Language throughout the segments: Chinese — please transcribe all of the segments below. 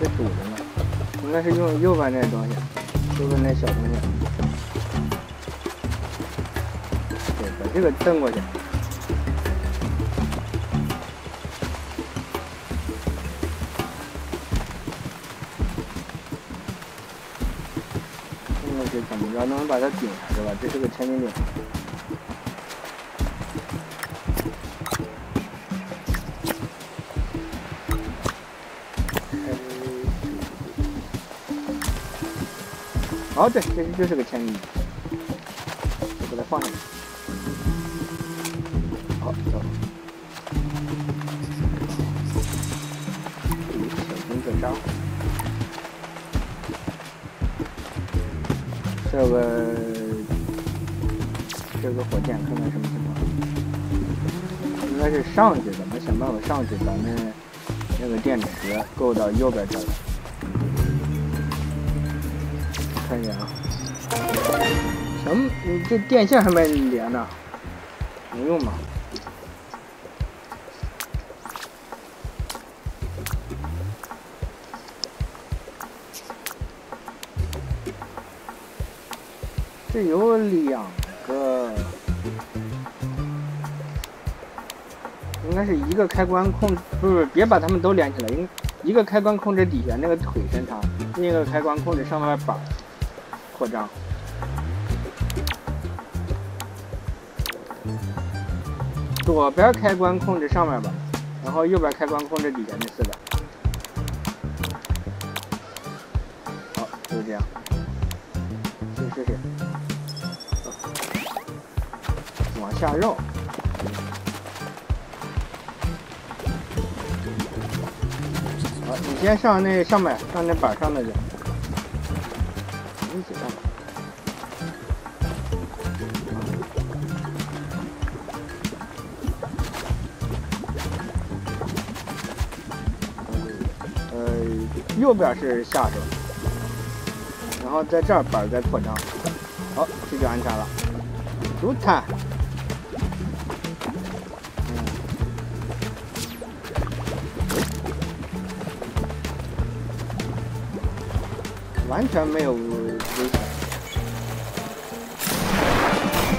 这堵着呢，应该是用右边那东西，右边那小东西。对，把这个蹬过去。蹬过去怎么着能把它顶上是吧？这是个千斤顶。哦，对，这就是个千斤顶，就把它放下去。好，走。小金自杀。这个火箭看看什么情况？应该是上去，怎么想办法上去，把那个电池够到右边这儿来。看一眼啊，什么？你这电线还没连呢，能用吗？这有2个，应该是一个开关控，不是，别把它们都连起来，一个开关控制底下那个腿伸长，另一个开关控制上面板扩张。左边开关控制上面吧，然后右边开关控制底下那4个。好，就是这样。试试。往下绕。好，你先上那上面，上那板上的去。一起上吧。右边是下手，然后在这儿板在扩张。好，这就安全了。竹炭。完全没有危险。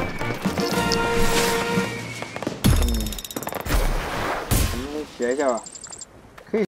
我们学一下吧。